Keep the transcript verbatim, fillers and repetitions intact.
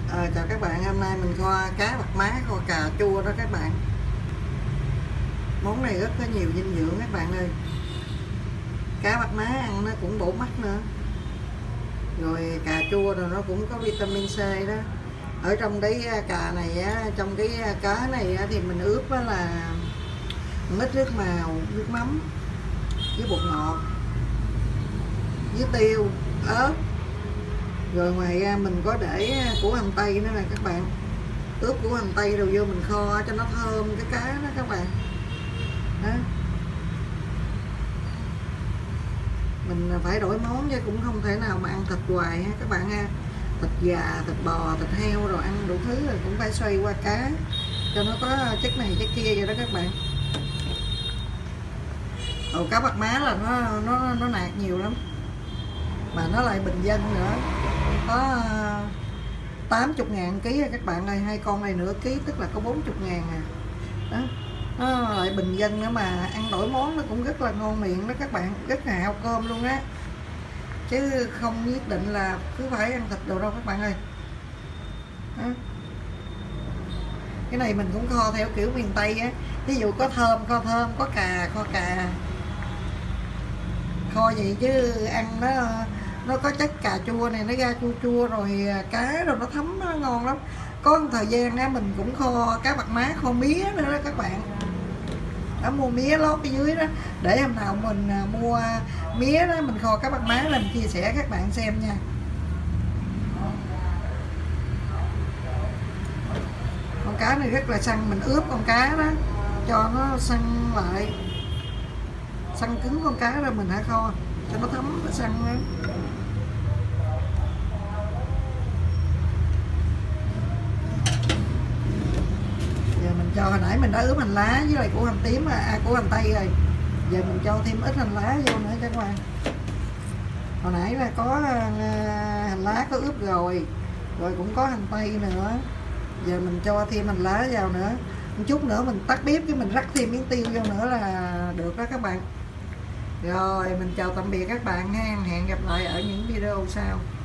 À, chào các bạn, hôm nay mình kho cá bạc má, kho cà chua đó các bạn. Món này rất có nhiều dinh dưỡng các bạn ơi. Cá bạc má ăn nó cũng bổ mắt nữa. Rồi cà chua rồi nó cũng có vitamin C đó. Ở trong cái cà này á, trong cái cá này á, thì mình ướp á là ít nước màu, nước mắm với bột ngọt với tiêu, ớt. Rồi ngoài ra mình có để củ hành tây nữa nè các bạn. Ướp củ hành tây rồi vô mình kho cho nó thơm cái cá đó các bạn đó. Mình phải đổi món chứ cũng không thể nào mà ăn thịt hoài ha các bạn ha. Thịt gà, thịt bò, thịt heo rồi ăn đủ thứ rồi cũng phải xoay qua cá cho nó có chất này chất kia vậy đó các bạn. Ồ, cá bạc má là nó nó nó nạc nhiều lắm mà nó lại bình dân nữa, có tám mươi ngàn ký các bạn ơi. Hai con này nửa ký tức là có bốn mươi ngàn à đó. Nó lại bình dân nữa mà ăn đổi món nó cũng rất là ngon miệng đó các bạn, rất là hao cơm luôn á, chứ không nhất định là cứ phải ăn thịt đồ đâu các bạn ơi đó. Cái này mình cũng kho theo kiểu miền Tây á, ví dụ có thơm kho thơm, có cà kho cà, kho vậy chứ ăn nó nó có chất cà chua này, nó ra chua chua rồi cá rồi nó thấm, nó ngon lắm. Có một thời gian á mình cũng kho cá bạc má, kho mía nữa đó các bạn đó, mua mía lót phía dưới đó, để hôm nào mình mua mía đó mình kho cá bạc má lên chia sẻ các bạn xem nha. Con cá này rất là săn, mình ướp con cá đó cho nó săn lại, săn cứng con cá rồi mình hãy kho cho nó thấm, nó săn đó. Giờ mình cho, hồi nãy mình đã ướp hành lá với lại củ hành tím, à củ hành tây rồi, giờ mình cho thêm ít hành lá vô nữa cho các bạn. Hồi nãy là có hành lá có ướp rồi, rồi cũng có hành tây nữa, giờ mình cho thêm hành lá vào nữa một chút nữa, mình tắt bếp cái mình rắc thêm miếng tiêu vô nữa là được đó các bạn. Rồi mình chào tạm biệt các bạn ha, hẹn gặp lại ở những video sau.